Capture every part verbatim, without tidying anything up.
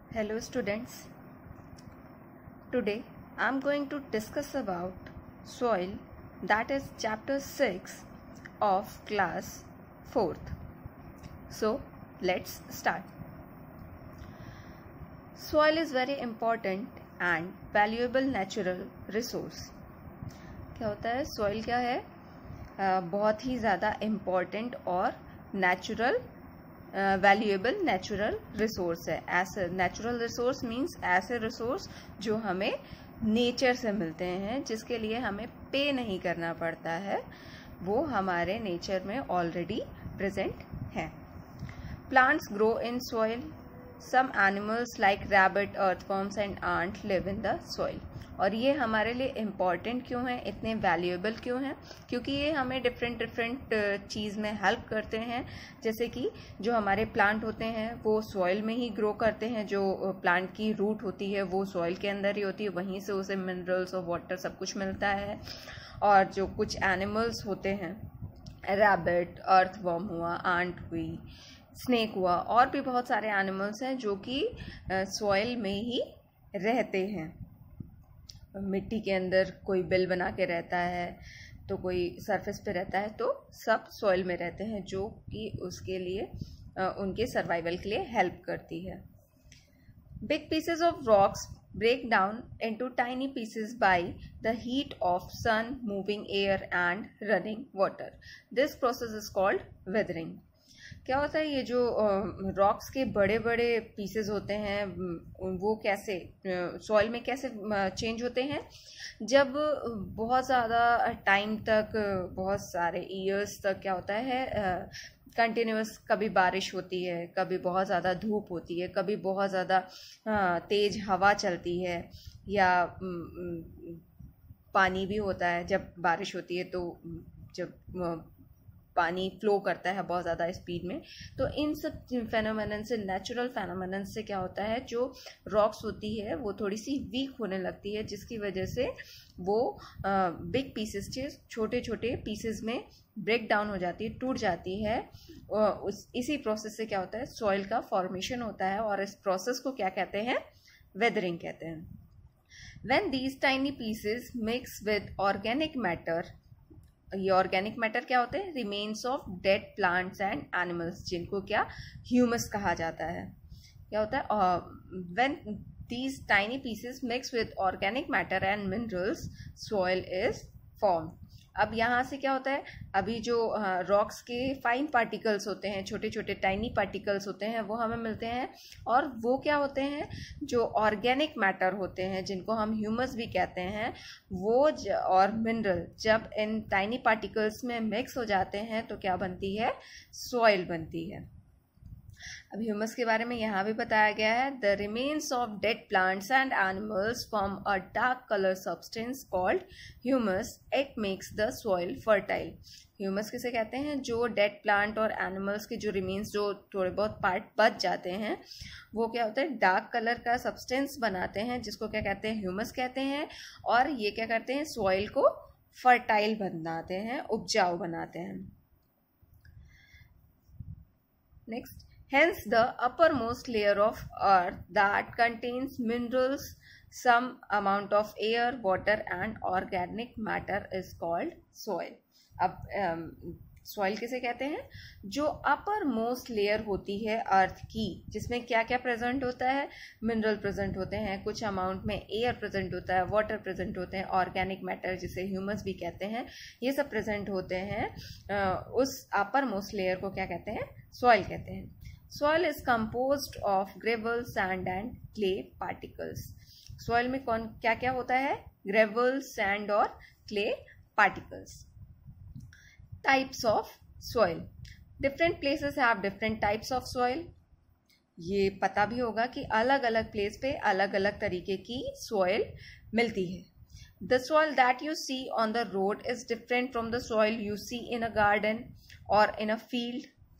Hello students. Today I am going to discuss about soil, that is chapter six of class fourth. So let's start. Soil is very important and valuable natural resource. क्या होता है? soil क्या है? uh, बहुत ही ज़्यादा important और natural valuable natural resource है. ऐसे नेचुरल रिसोर्स मीन्स ऐसे रिसोर्स जो हमें नेचर से मिलते हैं, जिसके लिए हमें पे नहीं करना पड़ता है, वो हमारे नेचर में ऑलरेडी प्रेजेंट है. Plants grow in soil. Some animals like rabbit, earthworms and ant live in the soil. और ये हमारे लिए इम्पॉर्टेंट क्यों है, इतने वैल्यूएबल क्यों हैं? क्योंकि ये हमें डिफरेंट डिफरेंट चीज़ में हेल्प करते हैं. जैसे कि जो हमारे प्लांट होते हैं वो सॉइल में ही ग्रो करते हैं. जो प्लांट की रूट होती है वो सॉइल के अंदर ही होती है, वहीं से उसे मिनरल्स और वाटर सब कुछ मिलता है. और जो कुछ एनिमल्स होते हैं, रैबिट, अर्थवर्म हुआ, आंट हुई, स्नेक हुआ, और भी बहुत सारे एनिमल्स हैं जो कि सॉइल में ही रहते हैं. मिट्टी के अंदर कोई बिल बना के रहता है, तो कोई सरफेस पे रहता है, तो सब सॉइल में रहते हैं, जो कि उसके लिए उनके सर्वाइवल के लिए हेल्प करती है. Big pieces of rocks break down into tiny pieces by the heat of sun, moving air and running water. This process is called weathering. क्या होता है? ये जो रॉक्स के बड़े बड़े पीसेस होते हैं वो कैसे सॉइल में कैसे चेंज होते हैं? जब बहुत ज़्यादा टाइम तक, बहुत सारे ईयर्स तक क्या होता है, कंटिन्यूस कभी बारिश होती है, कभी बहुत ज़्यादा धूप होती है, कभी बहुत ज़्यादा तेज़ हवा चलती है, या पानी भी होता है. जब बारिश होती है तो जब पानी फ्लो करता है बहुत ज़्यादा स्पीड में, तो इन सब फेनोमेनन से, नेचुरल फेनोमेनन से क्या होता है, जो रॉक्स होती है वो थोड़ी सी वीक होने लगती है, जिसकी वजह से वो बिग पीसेस से छोटे छोटे पीसेस में ब्रेक डाउन हो जाती है, टूट जाती है. उस इसी प्रोसेस से क्या होता है, सॉइल का फॉर्मेशन होता है, और इस प्रोसेस को क्या कहते हैं? वेदरिंग कहते हैं. When these tiny pieces mix with organic matter, ये ऑर्गेनिक मैटर क्या होते हैं? Remains of dead plants and animals, जिनको क्या ह्यूमस कहा जाता है. क्या होता है? When these tiny pieces mix with organic matter and minerals, soil is form. अब यहाँ से क्या होता है, अभी जो रॉक्स के फाइन पार्टिकल्स होते हैं, छोटे छोटे टाइनी पार्टिकल्स होते हैं, वो हमें मिलते हैं. और वो क्या होते हैं? जो ऑर्गेनिक मैटर होते हैं, जिनको हम ह्यूमस भी कहते हैं, वो ज, और मिनरल जब इन टाइनी पार्टिकल्स में मिक्स हो जाते हैं तो क्या बनती है? सॉइल बनती है. अब ह्यूमस के बारे में यहाँ भी बताया गया है. The remains of dead plants and animals form a dark colour substance called humus. It makes the soil fertile. Humus किसे कहते हैं? जो डेड प्लांट और एनिमल्स के जो रिमेन्स, जो थोड़े बहुत पार्ट बच जाते हैं, वो क्या होता है? डार्क कलर का सब्सटेंस बनाते हैं, जिसको क्या कहते हैं? ह्यूमस कहते हैं. और ये क्या करते हैं? सॉइल को फर्टाइल बनाते हैं, उपजाऊ बनाते हैं. Next, hence the uppermost layer of earth that contains minerals, some amount of air, water and organic matter is called soil. अब सॉइल um, किसे कहते हैं? जो अपर मोस्ट लेयर होती है अर्थ की, जिसमें क्या क्या प्रेजेंट होता है? मिनरल प्रेजेंट होते हैं, कुछ अमाउंट में एयर प्रेजेंट होता है, वाटर प्रेजेंट होते हैं, ऑर्गेनिक मैटर जिसे ह्यूमस भी कहते हैं, ये सब प्रेजेंट होते हैं. uh, उस अपर मोस्ट लेयर को क्या कहते हैं? सॉइल कहते हैं. Soil is composed of gravel, sand and clay particles. Soil में कौन क्या क्या होता है? Gravel, sand और clay particles. Types of soil. Different places have different types of soil. ये पता भी होगा कि अलग अलग प्लेस पे अलग अलग तरीके की soil मिलती है. The soil that you see on the road is different from the soil you see in a garden or in a field.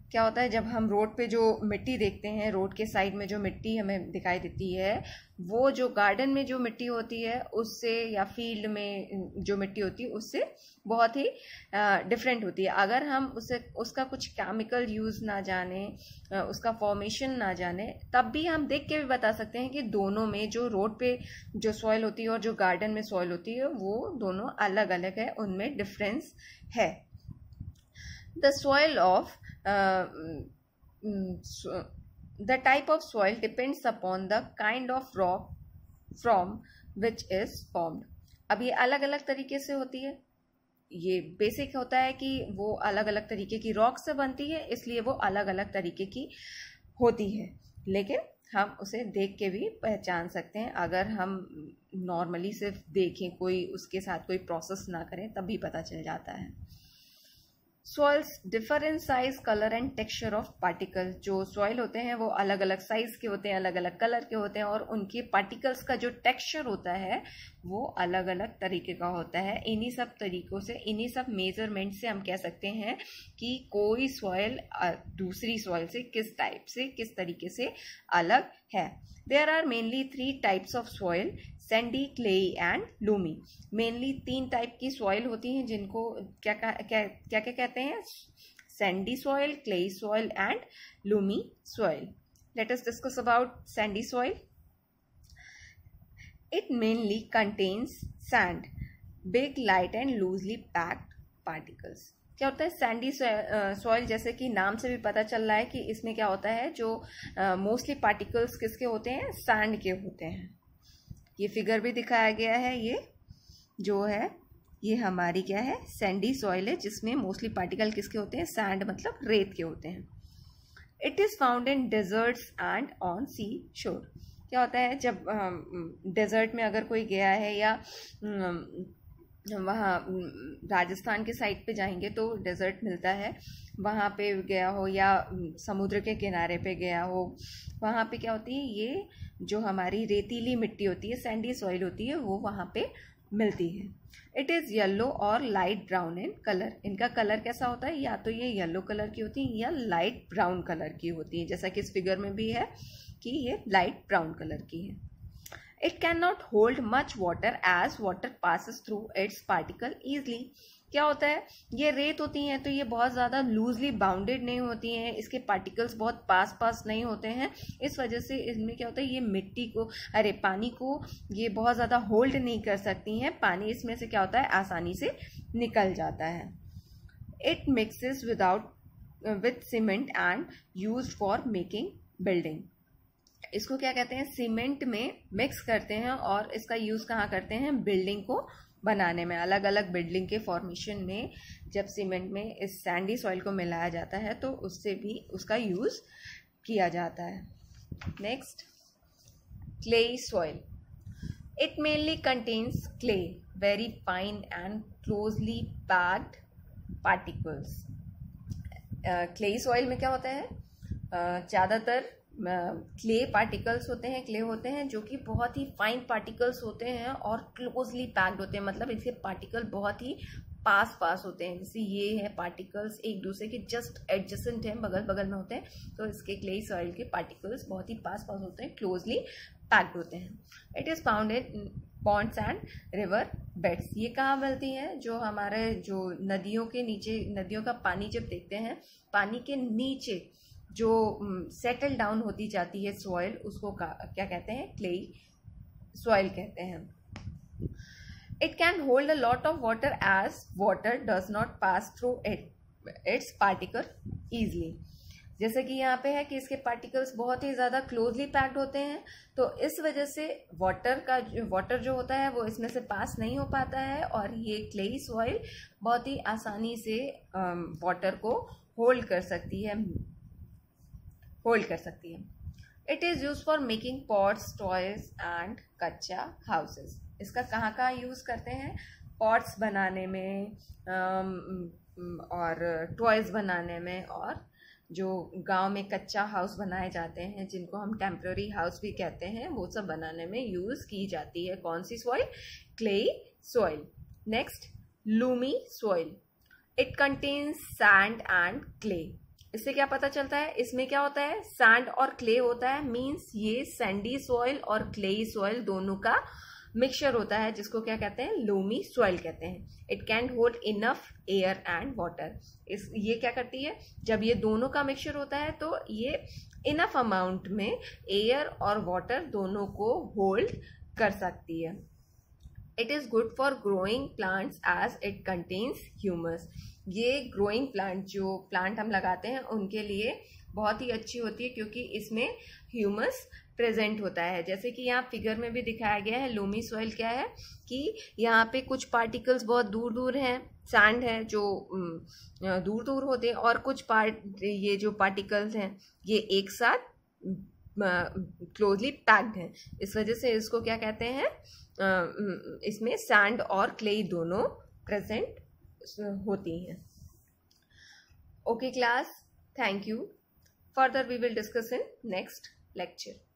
क्या होता है जब हम रोड पे जो मिट्टी देखते हैं, रोड के साइड में जो मिट्टी हमें दिखाई देती है, वो जो गार्डन में जो मिट्टी होती है उससे, या फील्ड में जो मिट्टी होती है उससे बहुत ही डिफरेंट होती है। अगर हम उसे उसका कुछ केमिकल यूज़ ना जाने, उसका फॉर्मेशन ना जाने, तब भी हम देख के भी बता सकते हैं कि दोनों में जो रोड पे जो सॉइल होती है और जो गार्डन में सॉइल होती है वो दोनों अलग अलग है, उनमें डिफरेंस है। The soil of Uh, so the type of soil depends upon the kind of rock from which is formed. अब ये अलग अलग तरीके से होती है। ये बेसिक होता है कि वो अलग अलग तरीके की रॉक से बनती है, इसलिए वो अलग अलग तरीके की होती है, लेकिन हम उसे देख के भी पहचान सकते हैं। अगर हम नॉर्मली सिर्फ देखें, कोई उसके साथ कोई प्रोसेस ना करें, तब भी पता चल जाता है। Soils differ in size, colour and texture of particle. जो सॉइल होते हैं वो अलग अलग साइज के होते हैं, अलग अलग कलर के होते हैं, और उनके पार्टिकल्स का जो टेक्सचर होता है वो अलग अलग तरीके का होता है। इन्हीं सब तरीकों से, इन्हीं सब मेजरमेंट से हम कह सकते हैं कि कोई सॉइल दूसरी सॉइल से किस टाइप से, किस तरीके से अलग है। There are mainly three types of soil, sandy, clayey and loamy. Mainly तीन टाइप की सॉइल होती हैं, जिनको क्या क्या क्या क्या क्या कहते हैं? Sandy soil, clayey soil and loamy soil. Let us discuss about sandy soil. It mainly contains sand, big, light and loosely packed particles. क्या होता है सैंडी सॉइल? जैसे कि नाम से भी पता चल रहा है कि इसमें क्या होता है, जो मोस्टली uh, पार्टिकल्स किसके होते हैं? सैंड के होते हैं। ये फिगर भी दिखाया गया है, ये जो है ये हमारी क्या है? सैंडी सॉइल है, जिसमें मोस्टली पार्टिकल किसके होते हैं? सैंड मतलब रेत के होते हैं। It is found in deserts and on sea shore. क्या होता है जब डेजर्ट में अगर कोई गया है, या वहाँ राजस्थान के साइड पे जाएंगे तो डेजर्ट मिलता है, वहाँ पे गया हो, या समुद्र के किनारे पे गया हो, वहाँ पे क्या होती है? ये जो हमारी रेतीली मिट्टी होती है, सैंडी सॉइल होती है, वो वहाँ पे मिलती है। इट इज़ येलो और लाइट ब्राउन इन कलर। इनका कलर कैसा होता है? या तो ये येलो कलर की होती है या लाइट ब्राउन कलर की होती है, जैसा कि इस फिगर में भी है कि ये लाइट ब्राउन कलर की है। It cannot hold much water as water passes through its particle easily. क्या होता है? ये रेत होती हैं तो ये बहुत ज़्यादा लूजली बाउंडेड नहीं होती हैं, इसके पार्टिकल्स बहुत पास पास नहीं होते हैं, इस वजह से इसमें क्या होता है, ये मिट्टी को, अरे पानी को ये बहुत ज़्यादा होल्ड नहीं कर सकती हैं। पानी इसमें से क्या होता है? आसानी से निकल जाता है। It mixes without with cement and used for making building. इसको क्या कहते हैं? सीमेंट में मिक्स करते हैं, और इसका यूज़ कहाँ करते हैं? बिल्डिंग को बनाने में। अलग अलग बिल्डिंग के फॉर्मेशन में जब सीमेंट में इस सैंडी सॉइल को मिलाया जाता है तो उससे भी उसका यूज़ किया जाता है। Next, clayey soil. It mainly contains clay, very fine and closely packed particles. Clayey soil में क्या होता है? ज़्यादातर uh, क्ले पार्टिकल्स होते हैं, क्ले होते हैं जो कि बहुत ही फाइन पार्टिकल्स होते हैं और क्लोजली पैक्ड होते हैं, मतलब इसके पार्टिकल बहुत ही पास पास होते हैं। जैसे ये है पार्टिकल्स एक दूसरे के जस्ट एडजेसेंट हैं, बगल बगल में होते हैं, तो इसके क्ले सॉइल के पार्टिकल्स बहुत ही पास पास होते हैं, क्लोजली पैक्ड होते हैं। It is found in ponds and river beds. ये कहाँ मिलती हैं? जो हमारे जो नदियों के नीचे, नदियों का पानी जब देखते हैं, पानी के नीचे जो सेटल डाउन होती जाती है सॉइल, उसको क्या कहते हैं? क्लेई सॉइल कहते हैं। It can hold a lot of water as water does not pass through it its particle easily. जैसे कि यहाँ पे है कि इसके पार्टिकल्स बहुत ही ज़्यादा क्लोजली पैक्ड होते हैं, तो इस वजह से वाटर का वाटर जो होता है वो इसमें से पास नहीं हो पाता है, और ये क्लेई सॉइल बहुत ही आसानी से वाटर को होल्ड कर सकती है होल्ड कर सकती है। It is use for making pots, toys and कच्चा हाउसेस। इसका कहाँ कहाँ यूज़ करते हैं? पॉट्स बनाने में, और टॉयज बनाने में, और जो गांव में कच्चा हाउस बनाए जाते हैं, जिनको हम टेम्पररी हाउस भी कहते हैं, वो सब बनाने में यूज़ की जाती है। कौन सी soil? Clayey soil. Next, loamy soil. It contains sand and clay. इससे क्या पता चलता है, इसमें क्या होता है, सैंड और क्ले होता है, मींस ये सैंडी सॉइल और क्लेई सॉइल दोनों का मिक्सचर होता है, जिसको क्या कहते हैं, लोमी सॉइल कहते हैं। It can hold enough air and water. इस ये क्या करती है, जब ये दोनों का मिक्सचर होता है तो ये इनफ अमाउंट में एयर और वाटर दोनों को होल्ड कर सकती है। It is good for growing plants as it contains humus. ये ग्रोइंग प्लांट, जो प्लांट हम लगाते हैं उनके लिए बहुत ही अच्छी होती है, क्योंकि इसमें ह्यूमस प्रेजेंट होता है। जैसे कि यहाँ फिगर में भी दिखाया गया है, लोमी सॉइल क्या है कि यहाँ पे कुछ पार्टिकल्स बहुत दूर दूर हैं, सैंड है जो दूर दूर होते हैं, और कुछ पार्ट ये जो पार्टिकल्स हैं ये एक साथ क्लोजली पैक्ड हैं। इस वजह से इसको क्या कहते हैं, इसमें सैंड और क्ले दोनों प्रेजेंट होती हैं। Okay class, thank you. Further we will discuss in next lecture.